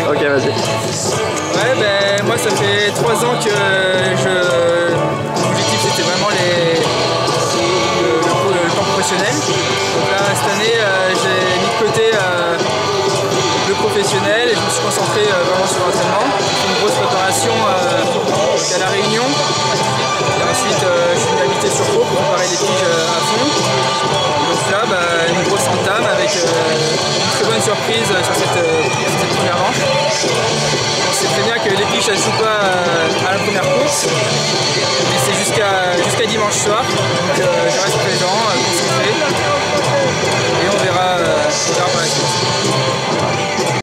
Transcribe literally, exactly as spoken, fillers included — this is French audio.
Ok, vas-y. Ouais, ben moi ça fait trois ans que je... Mon objectif c'était vraiment les... le, le, le temps professionnel. Donc là cette année euh, j'ai mis de côté euh, le professionnel et je me suis concentré euh, vraiment sur l'entraînement. J'ai fait une grosse préparation euh, à La Réunion. Et ensuite euh, je suis venu habiter sur Pau pour préparer les piges euh, à fond. Donc là bah, une grosse entame avec euh, une très bonne surprise sur cette, euh, sur cette première manche. On sait très bien que les piges elles ne jouent pas à la première course.